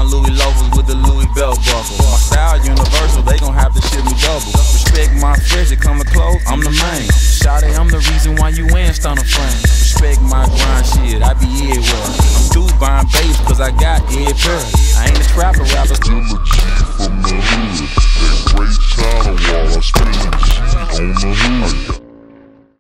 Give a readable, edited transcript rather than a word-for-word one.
Louis loafers with the Louis belt buckle. My style universal, they gon' have to ship me double. Respect my fresh, it coming close, I'm the main. Shawty, I'm the reason why you in stunner frame. Respect my grind, shit.